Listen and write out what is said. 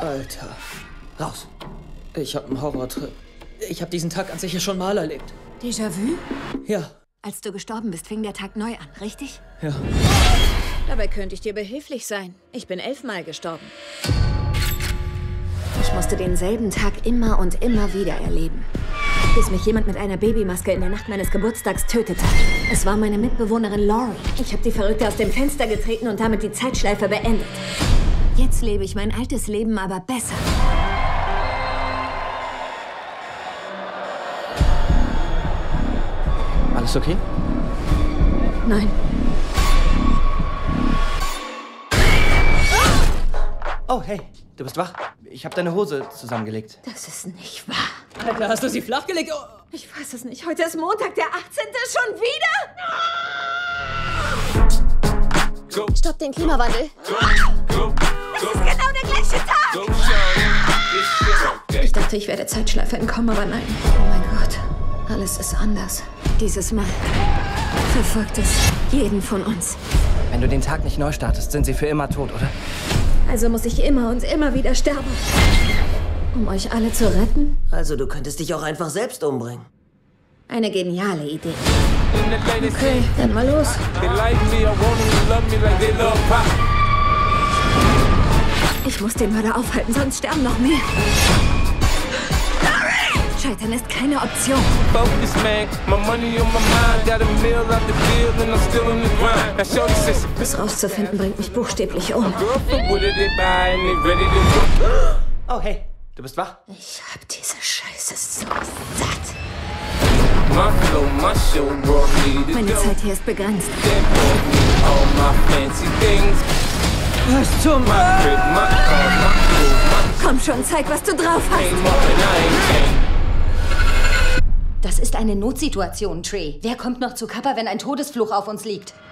Alter. Raus. Ich hab einen Horrortrip. Ich hab diesen Tag an sich ja schon mal erlebt. Déjà-vu? Ja. Als du gestorben bist, fing der Tag neu an, richtig? Ja. Dabei könnte ich dir behilflich sein. Ich bin 11-mal gestorben. Ich musste denselben Tag immer und immer wieder erleben. Bis mich jemand mit einer Babymaske in der Nacht meines Geburtstags tötete. Es war meine Mitbewohnerin Laurie. Ich habe die Verrückte aus dem Fenster getreten und damit die Zeitschleife beendet. Jetzt lebe ich mein altes Leben aber besser. Alles okay? Nein. Oh, hey. Du bist wach? Ich habe deine Hose zusammengelegt. Das ist nicht wahr. Alter, hast du sie flachgelegt? Oh. Ich weiß es nicht. Heute ist Montag, der 18. Schon wieder? Stopp den Klimawandel. Es ist genau der gleiche Tag. Ich dachte, ich werde Zeitschleife entkommen, aber nein. Oh mein Gott. Alles ist anders. Dieses Mal verfolgt es jeden von uns. Wenn du den Tag nicht neu startest, sind sie für immer tot, oder? Also muss ich immer und immer wieder sterben. Um euch alle zu retten? Also du könntest dich auch einfach selbst umbringen. Eine geniale Idee. Okay, dann mal los. Ich muss den Mörder aufhalten, sonst sterben noch mehr. Scheitern ist keine Option. Das rauszufinden bringt mich buchstäblich um. Oh, hey. Du bist wach? Ich hab diese Scheiße so satt. Meine Zeit hier ist begrenzt. Was zum... Komm schon, zeig, was du drauf hast. Das ist eine Notsituation, Trey. Wer kommt noch zu Kappa, wenn ein Todesfluch auf uns liegt?